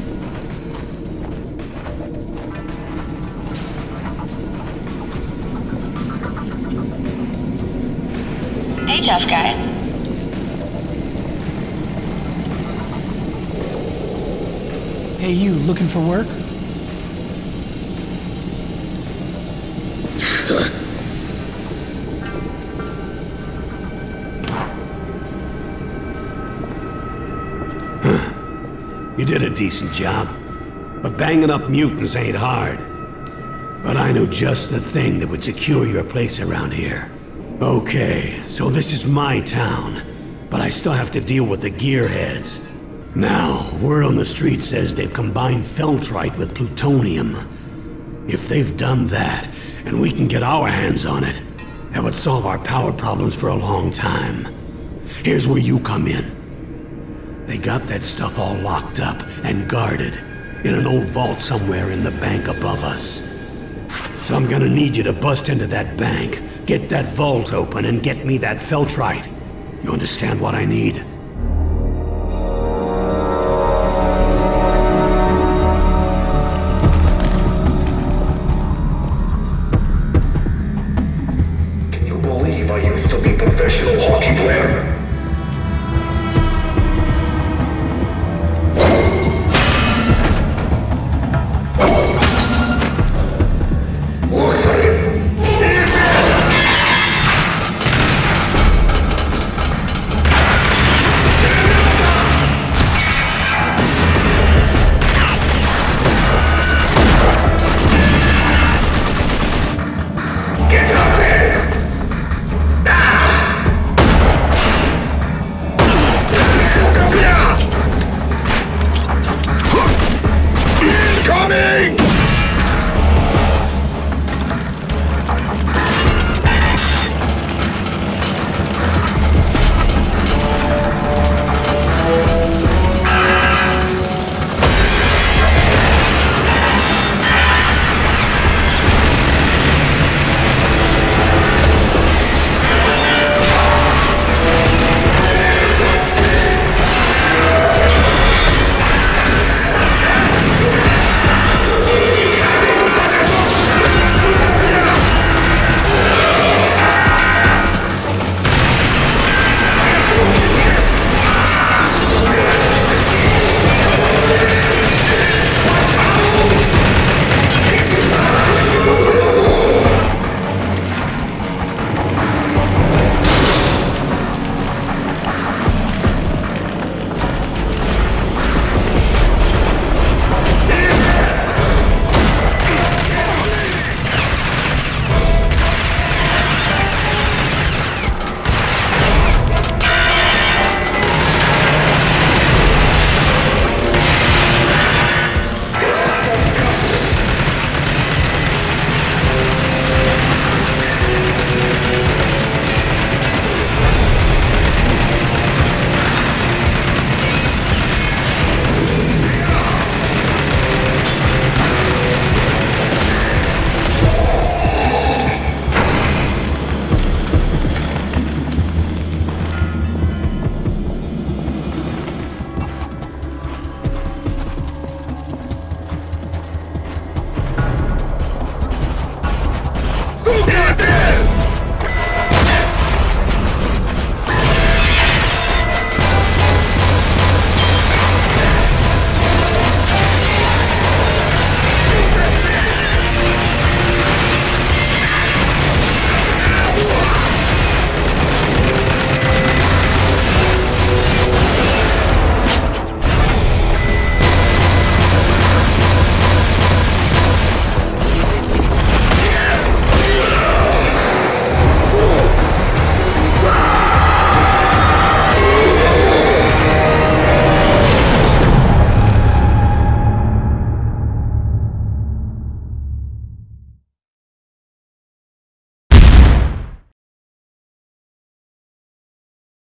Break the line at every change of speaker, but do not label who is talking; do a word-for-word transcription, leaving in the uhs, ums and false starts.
Hey, tough guy.
Hey, you, looking for work?
You did a decent job. But banging up mutants ain't hard. But I know just the thing that would secure your place around here. Okay, so this is my town, but I still have to deal with the gearheads. Now, word on the street says they've combined Feltrite with plutonium. If they've done that, and we can get our hands on it, that would solve our power problems for a long time. Here's where you come in. They got that stuff all locked up and guarded in an old vault somewhere in the bank above us. So I'm gonna need you to bust into that bank, get that vault open, and get me that Feltrite. You understand what I need?